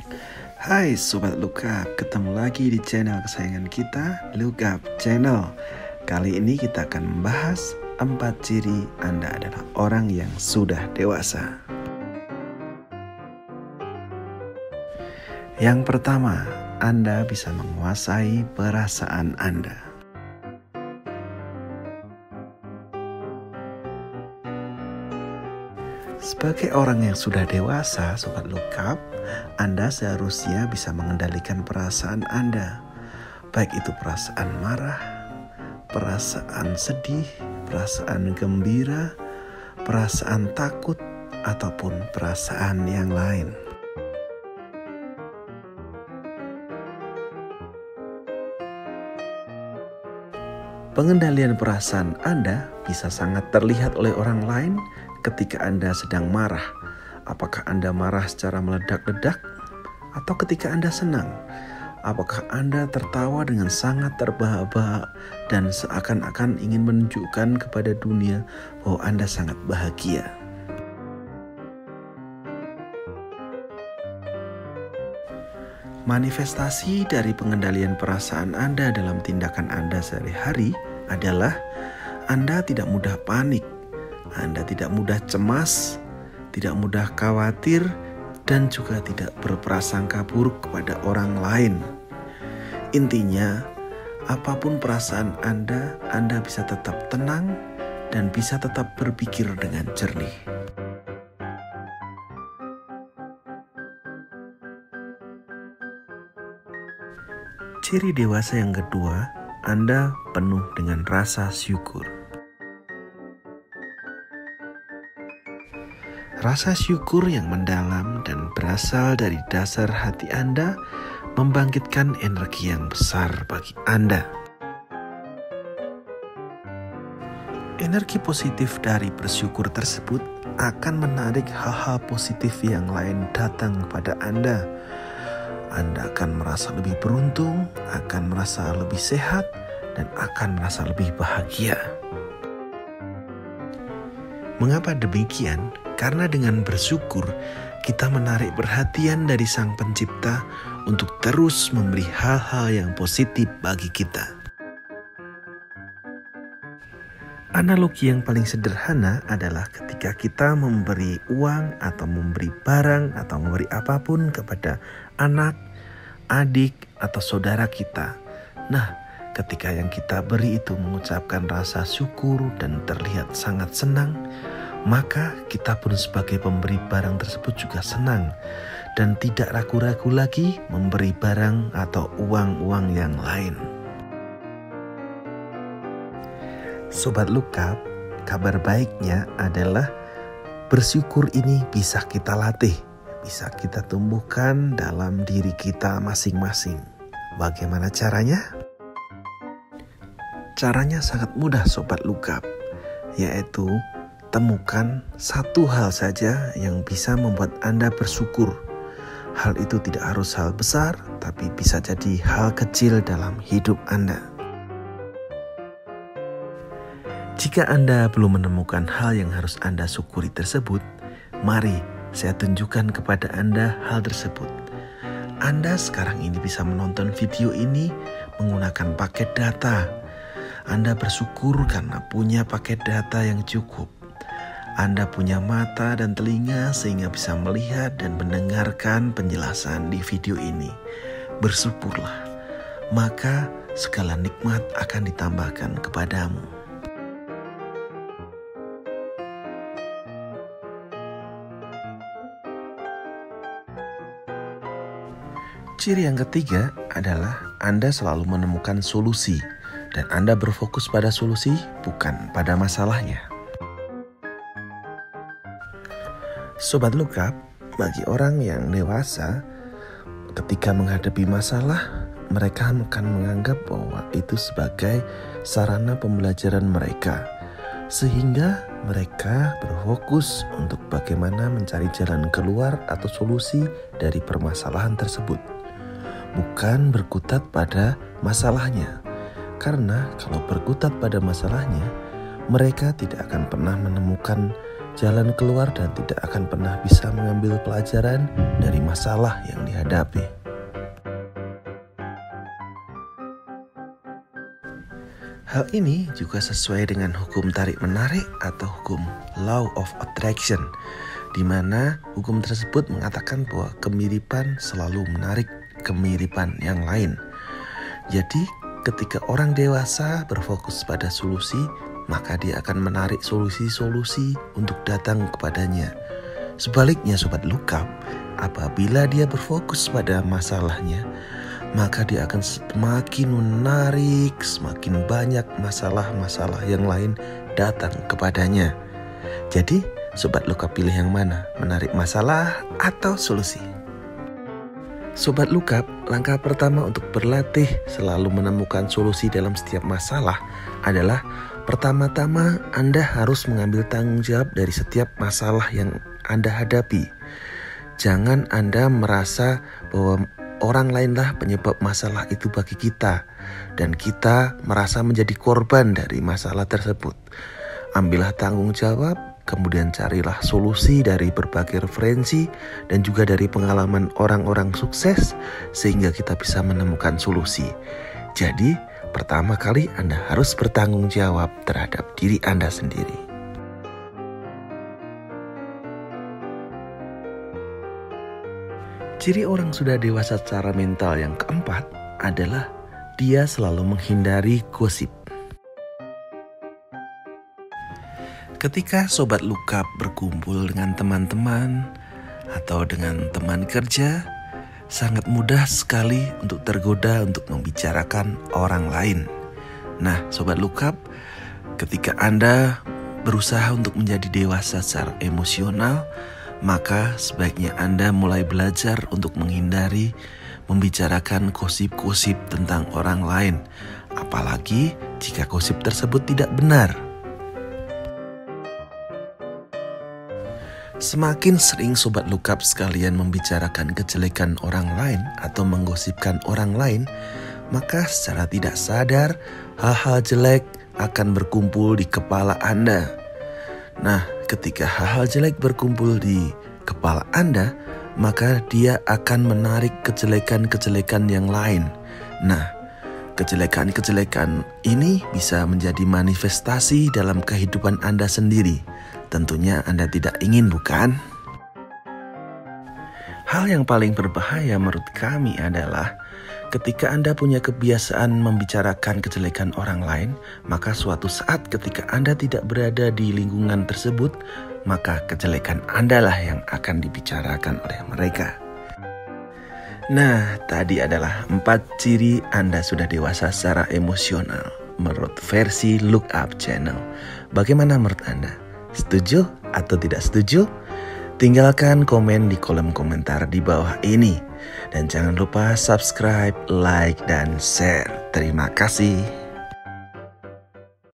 Hai Sobat Lookup, ketemu lagi di channel kesayangan kita, Lookup Channel. Kali ini kita akan membahas 4 ciri Anda adalah orang yang sudah dewasa. Yang pertama, Anda bisa menguasai perasaan Anda. Sebagai orang yang sudah dewasa, Sobat Lookup, Anda seharusnya bisa mengendalikan perasaan Anda. Baik itu perasaan marah, perasaan sedih, perasaan gembira, perasaan takut, ataupun perasaan yang lain. Pengendalian perasaan Anda bisa sangat terlihat oleh orang lain ketika Anda sedang marah. Apakah Anda marah secara meledak-ledak? Atau ketika Anda senang? Apakah Anda tertawa dengan sangat terbahak-bahak dan seakan-akan ingin menunjukkan kepada dunia bahwa Anda sangat bahagia? Manifestasi dari pengendalian perasaan Anda dalam tindakan Anda sehari-hari adalah Anda tidak mudah panik, Anda tidak mudah cemas, tidak mudah khawatir, dan juga tidak berprasangka buruk kepada orang lain. Intinya, apapun perasaan Anda bisa tetap tenang dan bisa tetap berpikir dengan jernih. Ciri dewasa yang kedua, Anda penuh dengan rasa syukur. Rasa syukur yang mendalam dan berasal dari dasar hati Anda membangkitkan energi yang besar bagi Anda. Energi positif dari bersyukur tersebut akan menarik hal-hal positif yang lain datang kepada Anda. Anda akan merasa lebih beruntung, akan merasa lebih sehat, dan akan merasa lebih bahagia. Mengapa demikian? Karena dengan bersyukur, kita menarik perhatian dari Sang Pencipta untuk terus memberi hal-hal yang positif bagi kita. Analogi yang paling sederhana adalah ketika kita memberi uang atau memberi barang atau memberi apapun kepada anak, adik, atau saudara kita. Nah, ketika yang kita beri itu mengucapkan rasa syukur dan terlihat sangat senang, maka kita pun sebagai pemberi barang tersebut juga senang dan tidak ragu-ragu lagi memberi barang atau uang-uang yang lain. Sobat Lookup, kabar baiknya adalah bersyukur ini bisa kita latih, bisa kita tumbuhkan dalam diri kita masing-masing. Bagaimana caranya? Caranya sangat mudah Sobat Lookup, yaitu temukan satu hal saja yang bisa membuat Anda bersyukur. Hal itu tidak harus hal besar, tapi bisa jadi hal kecil dalam hidup Anda. Jika Anda belum menemukan hal yang harus Anda syukuri tersebut, mari saya tunjukkan kepada Anda hal tersebut. Anda sekarang ini bisa menonton video ini menggunakan paket data. Anda bersyukur karena punya paket data yang cukup. Anda punya mata dan telinga sehingga bisa melihat dan mendengarkan penjelasan di video ini. Bersyukurlah, maka segala nikmat akan ditambahkan kepadamu. Ciri yang ketiga adalah Anda selalu menemukan solusi dan Anda berfokus pada solusi bukan pada masalahnya. Sobat Lookup, bagi orang yang dewasa, ketika menghadapi masalah, mereka akan menganggap bahwa itu sebagai sarana pembelajaran mereka. Sehingga mereka berfokus untuk bagaimana mencari jalan keluar atau solusi dari permasalahan tersebut. Bukan berkutat pada masalahnya. Karena kalau berkutat pada masalahnya, mereka tidak akan pernah menemukan jalan keluar dan tidak akan pernah bisa mengambil pelajaran dari masalah yang dihadapi. Hal ini juga sesuai dengan hukum tarik-menarik atau hukum Law of Attraction, di mana hukum tersebut mengatakan bahwa kemiripan selalu menarik kemiripan yang lain. Jadi, ketika orang dewasa berfokus pada solusi, maka dia akan menarik solusi-solusi untuk datang kepadanya. Sebaliknya, Sobat Lookup, apabila dia berfokus pada masalahnya, maka dia akan semakin menarik, semakin banyak masalah-masalah yang lain datang kepadanya. Jadi, Sobat Lookup pilih yang mana? Menarik masalah atau solusi? Sobat Lookup, langkah pertama untuk berlatih selalu menemukan solusi dalam setiap masalah adalah pertama-tama Anda harus mengambil tanggung jawab dari setiap masalah yang Anda hadapi. Jangan Anda merasa bahwa orang lainlah penyebab masalah itu bagi kita, dan kita merasa menjadi korban dari masalah tersebut. Ambillah tanggung jawab, kemudian carilah solusi dari berbagai referensi dan juga dari pengalaman orang-orang sukses, sehingga kita bisa menemukan solusi. Jadi, pertama kali Anda harus bertanggung jawab terhadap diri Anda sendiri. Ciri orang sudah dewasa secara mental yang keempat adalah dia selalu menghindari gosip. Ketika Sobat Lookup berkumpul dengan teman-teman atau dengan teman kerja, sangat mudah sekali untuk tergoda untuk membicarakan orang lain. Nah, Sobat Lookup, ketika Anda berusaha untuk menjadi dewasa secara emosional, maka sebaiknya Anda mulai belajar untuk menghindari membicarakan gosip-gosip tentang orang lain, apalagi jika gosip tersebut tidak benar. Semakin sering Sobat Lookup sekalian membicarakan kejelekan orang lain atau menggosipkan orang lain, maka secara tidak sadar hal-hal jelek akan berkumpul di kepala Anda. Nah, ketika hal-hal jelek berkumpul di kepala Anda, maka dia akan menarik kejelekan-kejelekan yang lain. Nah, kejelekan-kejelekan ini bisa menjadi manifestasi dalam kehidupan Anda sendiri. Tentunya Anda tidak ingin, bukan? Hal yang paling berbahaya menurut kami adalah ketika Anda punya kebiasaan membicarakan kejelekan orang lain, maka suatu saat ketika Anda tidak berada di lingkungan tersebut, maka kejelekan Anda lah yang akan dibicarakan oleh mereka. Nah, tadi adalah 4 ciri Anda sudah dewasa secara emosional menurut versi Lookup Channel. Bagaimana menurut Anda? Setuju atau tidak setuju? Tinggalkan komen di kolom komentar di bawah ini. Dan jangan lupa subscribe, like, dan share. Terima kasih.